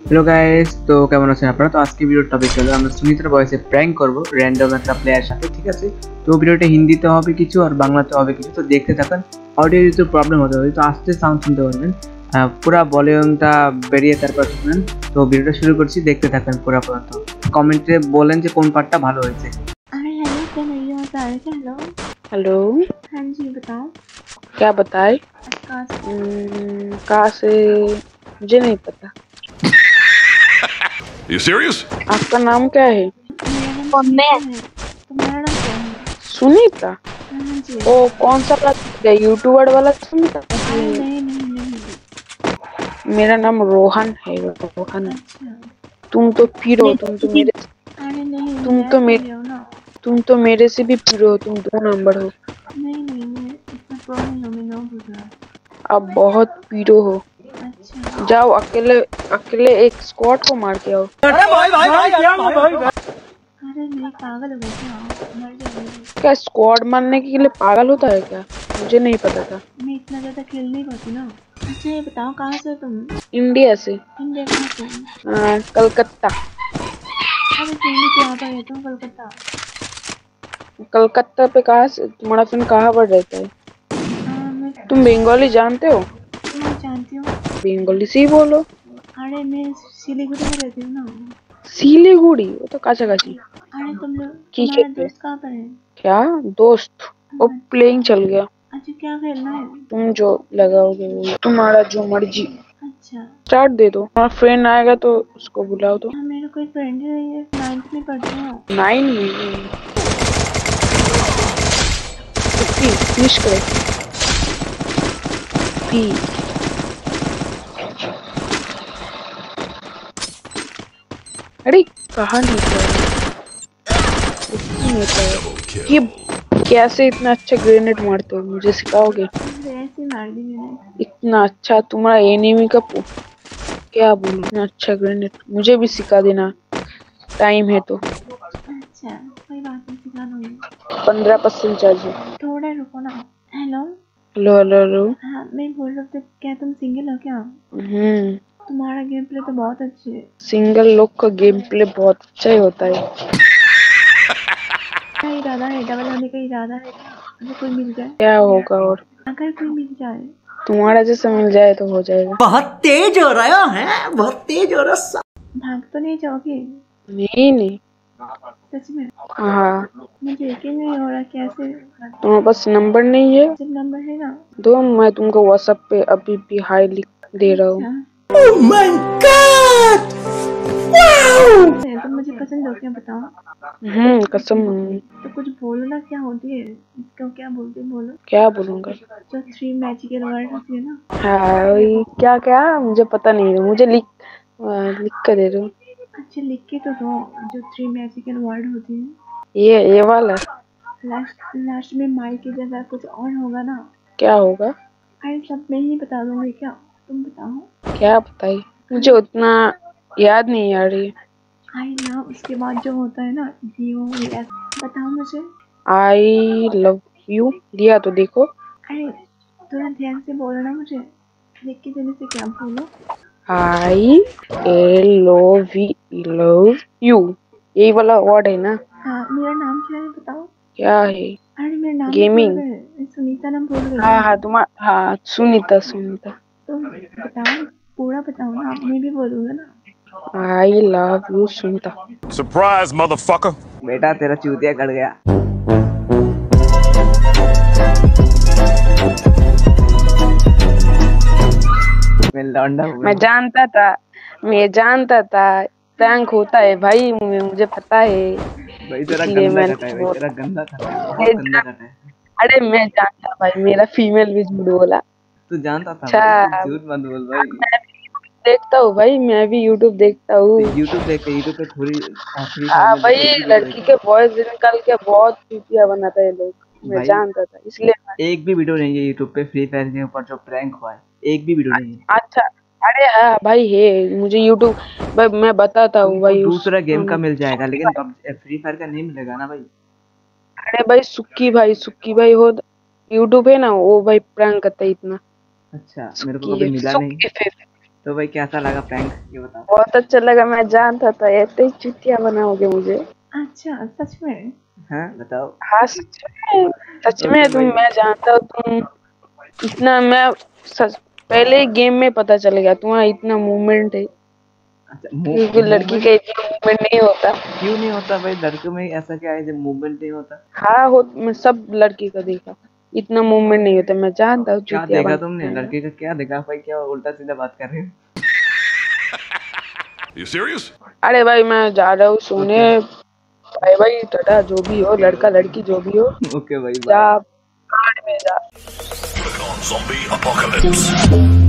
Hello guys, তো কেমন আছেন আপনারা? তো আজকে ভিডিওর টপিক হলো আমরা সুনিতার ভয়েসে প্র্যাঙ্ক করব র্যান্ডম একটা প্লেয়ার সাথে, ঠিক আছে? তো ভিডিওটা হিন্দিতে হবে কিছু আর বাংলাতে হবে কিছু, তো দেখতে থাকুন। অডিও যদি প্রবলেম হতে পারে তো আস্তে সাউন্ড শুনতে পারবেন, পুরা ভলিউমটা বেরিয়ে তারপর শুনেন। তো ভিডিওটা শুরু করছি, দেখতে থাকুন পুরা পর্যন্ত। कमेंटे बोलें যে কোন পার্টটা ভালো হয়েছে। अरे हेलो, क्या नहीं होता है क्या? हेलो हेलो, हाँ जी बताओ। क्या बताए? कहाँ से? कहाँ से मुझे नहीं पता। You serious? आपका नाम क्या है? मेरा नाम सुनीता है। तुम्हारा नाम क्या है? सुनीता? हाँ जी। ओ कौन सा वाला यूट्यूबर वाला सुनीता? अरे नहीं नहीं नहीं। मेरा नाम रोहन है, रोहन। अच्छा। तुम तो पीरो, तुम तो मेरे अरे नहीं, तुम मैं तो बोल मेरे रही हूँ ना। तुम तो मेरे से भी पीरो हो, तुम 2 नंबर हो। नहीं नहीं, मैं इतना प्रो नहीं हूँ, मैं नो बोल रहा। आप बहुत पीरो हो। अच्छा। जाओ अकेले अकेले एक स्क्वाड को मार के आओ। अरे नहीं, पागल हो गए क्या? मर जाओगे। क्या स्क्वाड मारने के लिए पागल होता है क्या? मुझे नहीं पता था। मैं इतना ज़्यादा खेल नहीं पाती ना। अच्छा ये बताओ, कहाँ से हो तुम? इंडिया से। इंडिया कहाँ से? कलकत्ता। अरे तुम भी क्या पर रहते हो कोलकाता? कलकत्ता पे कहाँ से तुम्हारा फ्रेंड कहाँ पर रहता है? मैं तुम बंगाली जानते हो? जानती हूँ। बंगाली से ही बोलो। अरे मैं सिलीगुड़ी में रहती हूँ ना। सिलीगुड़ी वो तो काछाकाछी। अरे तुम लोग, ठीक तुम्हारा है। दोस्त कहाँ पर है? क्या दोस्त? वो प्लेइंग चल गया। अच्छा क्या खेलना है? तुम जो लगाओगे वो तुम्हारा जो मर्जी। अच्छा। स्टार्ट दे दो, तुम्हारा फ्रेंड आएगा तो उसको बुलाओ। तो हाँ, मेरा कोई फ्रेंड ही नहीं है, 9th में पढ़ती हूँ। 9 में फिनिश करे पी। अरे कहाँ निकला ये? कैसे इतना अच्छा ग्रेनेड मारते हो? मुझे सिखाओगे? ऐसे मार दी मैंने। इतना अच्छा तुम्हारा एनिमी का क्या बोलूं, इतना अच्छा ग्रेनेड मुझे भी सिखा देना, टाइम है तो। अच्छा कोई बात नहीं, सिखा दूंगी। 15% चार्ज है। थोड़ा रुको ना। Hello hello hello hello. हाँ, मैं बोल रहा था, क्या तुम सिंगल हो क्या? तुम्हारा गेम प्ले तो बहुत अच्छे है। सिंगल लोग का गेम प्ले बहुत अच्छा ही होता है। क्या इरादा है? डबल होने का इरादा है क्या? अगर कोई मिल जाए? क्या होगा? और अगर कोई मिल जाए? तुम्हारा जैसा मिल जाए तो हो जाएगा। बहुत तेज हो रहा है, बहुत तेज हो रहा। भाग तो नहीं जाओगे? नहीं नहीं। सच में? हाँ। मुझे यकीन नहीं हो रहा, कैसे? तुम्हारे पास नंबर नहीं है? जब नंबर है ना। दो, मैं तुमको व्हाट्सएप पे अभी भी हाई लिख दे रहा हूँ। Oh my god, wow! तुम मुझे पसंद हो क्या, बताओ? कसम। तो कुछ बोलो ना, क्या होती है इसको, क्या बोलते हैं, बोलो। क्या बोलूंगा? जो 3 मैजिकल वर्ड होती है ना। हाँ क्या क्या मुझे पता नहीं है, मुझे लिख कर दे रहे हो। अच्छा लिख के तो दो, जो 3 मैजिकल वर्ड होती है। ये वाला। लास्ट में माई की जगह कुछ और होगा ना। क्या होगा? अरे सब मैं ही बता दूंगी क्या, तुम बताओ। क्या बताई? मुझे उतना याद नहीं आ रही। आई ना, उसके बाद जो होता है ना, DOS, बताओ मुझे। आई लव यू दिया तो देखो। अरे थोड़ा ध्यान से बोलो ना, मुझे लिख के देने से क्या बोलो। आई लव यू, यही वाला वर्ड है ना? हाँ, मेरा नाम क्या है बताओ। क्या है? अरे मेरा नाम गेमिंग। बोल रहे, सुनीता नाम बोल रहे। हाँ तुम्हारा, हाँ सुनीता। तो बताओ, पूरा बताओ ना, मैं भी बोलूँगा ना। I love you Sunita. Surprise, motherfucker! बेटा तेरा चूतिया कट गया। मैं जानता था प्रैंक होता है भाई, मुझे पता है। भाई तेरा इसलिए गंदा मैंने कटा है, भाई तेरा गंदा कटा है, बहुत गंदा कटा है। अरे मैं जानता भाई, मेरा फीमेल भी झूठ बोला। तू जानता था अच्छा, भाई, तू झूठ मत बोल भाई। मैं भी देखता हूँ भाई, मैं भी यूट्यूब देखता हूँ। यूट्यूब देखते, यूट्यूब पे थोड़ी फ्री फायर में भाई एक भी वीडियो लड़की के देखा वॉइस निकाल के बहुत चूतिया बनाता है लोग, मैं भाई? जानता था इसलिए। एक भी वीडियो नहीं है यूट्यूब पे फ्री फायर के ऊपर जो प्रैंक हुआ है, एक भी वीडियो नहीं है। अच्छा, अरे हाँ भाई है, मुझे यूट्यूब भाई मैं बताता हूँ भाई। दूसरा गेम का मिल जाएगा लेकिन फ्री फायर का नहीं मिलेगा ना भाई। अरे भाई सुक्की भाई हो यूट्यूब है ना, वो भाई प्रैंक करता है इतना। अच्छा, मेरे को कभी मिला नहीं। तो भाई कैसा लगा प्रैंक ये बताओ। बहुत अच्छा लगा, मैं जानता था ऐसे ही चुतिया बनाओगे मुझे। अच्छा सच में? हाँ बताओ। हाँ सच में, सच में Okay तुम, भाई। मैं जानता हूँ तुम इतना, मैं सच पहले गेम में पता चल गया तुम्हारा इतना मूवमेंट है, अच्छा क्योंकि लड़की का इतना मूवमेंट नहीं होता। क्यों नहीं होता भाई, लड़कों में ऐसा क्या है जब मूवमेंट नहीं होता। हाँ हो, मैं सब लड़की का देखा, इतना मूवमेंट नहीं होता, मैं जानता हूँ क्या चुतिया देखा तुमने बनाएगा। लड़के का, क्या देखा भाई, क्या उल्टा सीधा बात कर रहे हो। You serious? अरे भाई मैं जा रहा हूँ सोने, बाय बाय टाटा, जो भी हो लड़का लड़की जो भी हो, ओके भाई जा बाय। भाड़ में जा। Zombie apocalypse.